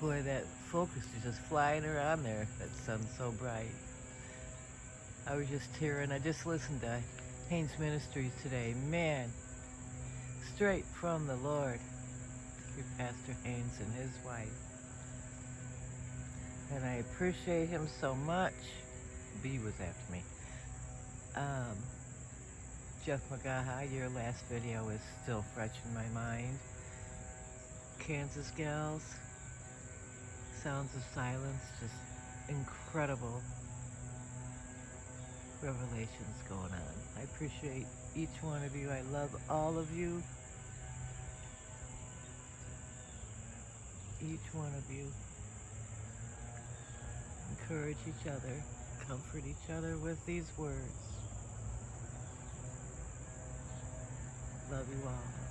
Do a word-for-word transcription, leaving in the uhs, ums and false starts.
Boy, that focus is just flying around there. That sun's so bright. I was just tearing. I just listened to Haynes Ministries today. Man, straight from the Lord through Pastor Haynes and his wife. And I appreciate him so much. B was after me. Um, Jeff McGaha, your last video is still fresh in my mind. Kansas Gals, Sounds of Silence, just incredible revelations going on. I appreciate each one of you. I love all of you. Each one of you. Encourage each other. Comfort each other with these words. Love you all.